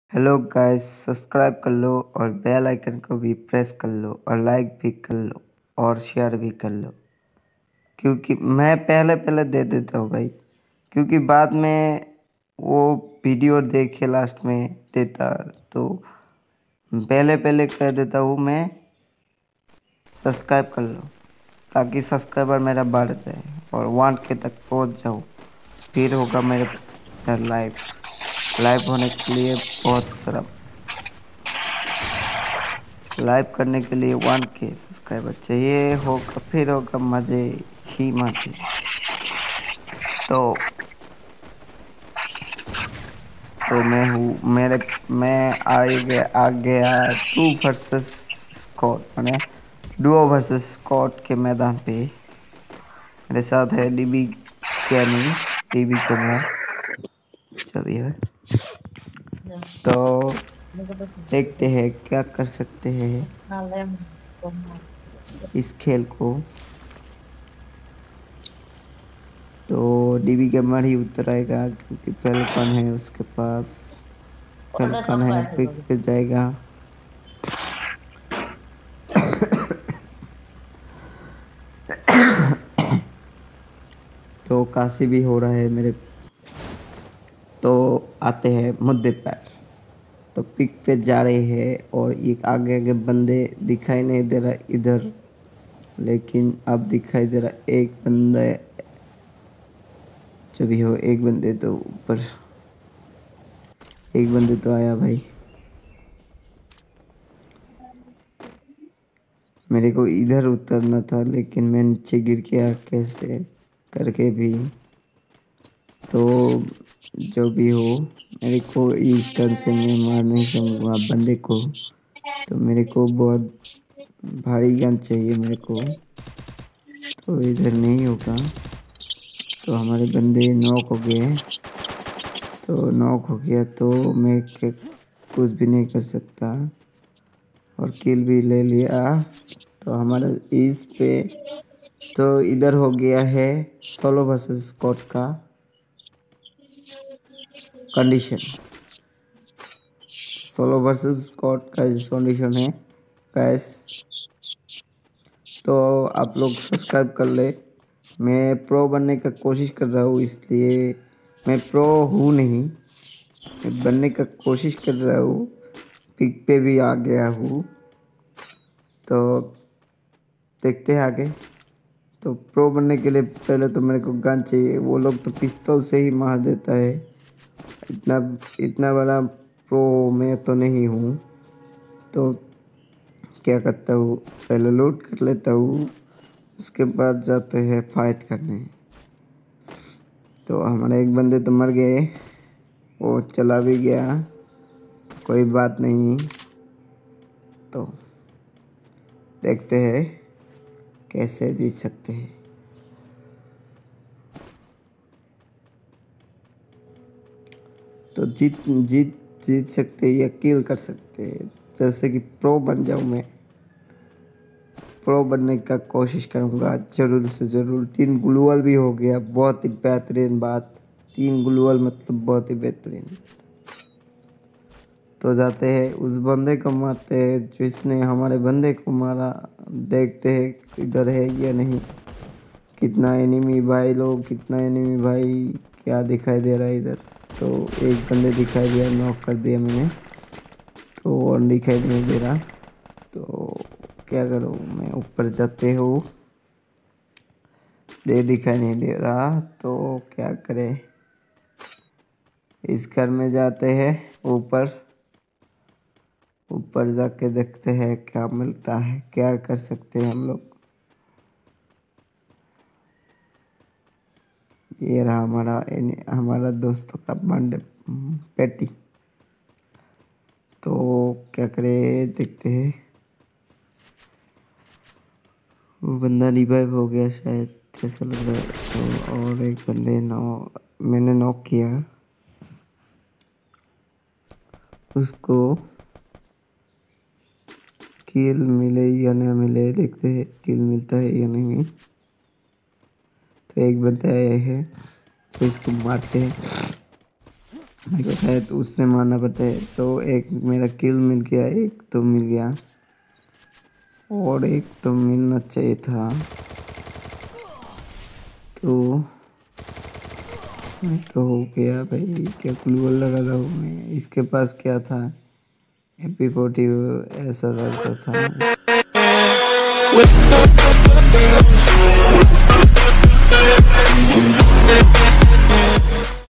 Hello guys, subscribe कर लो और bell icon को भी प्रेस कर लो और लाइक भी कर लो और शेयर भी कर लो, क्योंकि मैं पहले पहले दे देता हूँ भाई, क्योंकि बाद में वो वीडियो देख के लास्ट में देता, तो पहले पहले कह देता हूँ मैं। सब्सक्राइब कर लो ताकि सब्सक्राइबर मेरा बढ़ जाए और 1K तक पहुँच जाऊँ। फिर होगा मेरे इधर लाइव होने के लिए बहुत सारा लाइव करने के लिए 1K सब्सक्राइबर चाहिए होगा, फिर होगा मज़े ही मज़े। तो मैं हूँ आ गया टू वर्सेस स्कॉट, माने डुओ वर्सेस स्कॉट के मैदान पे। मेरे साथ है डीबी गेमर जो भी है। तो देखते हैं क्या कर सकते हैं इस खेल को। तो डीबी गेमर ही उतर आएगा क्योंकि फैल्कन है उसके पास। फैल्कन है, पिक पे जाएगा। तो काशी भी हो रहा है मेरे। तो आते हैं मुद्दे पर। तो पिक पे जा रहे हैं और एक आगे आगे बंदे दिखाई नहीं दे रहा इधर, लेकिन अब दिखाई दे रहा एक बंदा। जो भी हो, एक बंदे तो ऊपर, एक बंदे तो आया भाई। मेरे को इधर उतरना था लेकिन मैं नीचे गिर गया कैसे करके भी। तो जो भी हो, मेरे को इस गन से मैं मार नहीं सकूँगा बंदे को। तो मेरे को बहुत भारी गन चाहिए मेरे को, तो इधर नहीं होगा। तो हमारे बंदे नॉक हो गए। तो नॉक हो गया तो मैं कुछ भी नहीं कर सकता और किल भी ले लिया। तो हमारा इस पे तो इधर हो गया है सोलो वर्सेस स्क्वाड का कंडीशन। सोलो वर्सेस स्क्वाड का कंडीशन है गैस। तो आप लोग सब्सक्राइब कर ले। मैं प्रो बनने का कोशिश कर रहा हूँ, इसलिए मैं प्रो हूँ नहीं, मैं बनने का कोशिश कर रहा हूँ। पिक पे भी आ गया हूँ, तो देखते हैं आगे। तो प्रो बनने के लिए पहले तो मेरे को गन चाहिए। वो लोग तो पिस्तौल से ही मार देता है। इतना इतना बड़ा प्रो मैं तो नहीं हूँ। तो क्या करता हूँ, पहले लूट कर लेता हूँ, उसके बाद जाते हैं फाइट करने। तो हमारे एक बंदे तो मर गए, वो चला भी गया, कोई बात नहीं। तो देखते हैं कैसे जीत सकते हैं। तो जीत सकते हैं या किल कर सकते हैं। जैसे कि प्रो बन जाऊँ मैं, प्रो बनने का कोशिश करूँगा ज़रूर से ज़रूर। 3 ग्लूअल भी हो गया, बहुत ही बेहतरीन बात। 3 ग्लूअल मतलब बहुत ही बेहतरीन। तो जाते हैं उस बंदे को मारते हैं जिसने हमारे बंदे को मारा। देखते हैं इधर है या नहीं। कितना एनिमी भाई लोग, कितना एनिमी भाई, क्या दिखाई दे रहा है इधर। तो एक बंदे दिखाई दिया, नॉक कर दिया मैंने। तो और दिखाई नहीं दे रहा, तो क्या करूँ मैं। ऊपर जाते हो, दिखाई नहीं दे रहा, तो क्या करें। इस घर में जाते हैं ऊपर। ऊपर जाके देखते हैं क्या मिलता है, क्या कर सकते हैं हम लोग। ये रहा हमारा दोस्तों का बंडे पेटी। तो क्या करें, देखते हैं। वो बंदा रिवाइव हो गया शायद, ऐसा लग रहा है। तो और एक बंदे मैंने नॉक किया उसको। किल मिले या ना मिले, देखते हैं किल मिलता है या नहीं। तो एक बंदा आया है, तो इसको मारते हैं। मेरे को शायद उससे मारना पड़ता है। तो एक मेरा किल मिल गया, एक तो मिल गया और एक तो मिलना चाहिए था। तो तो हो गया भाई, क्या ग्लूवल लगा रहा हूँ मैं। इसके पास क्या था, MP40 ऐसा लगता था।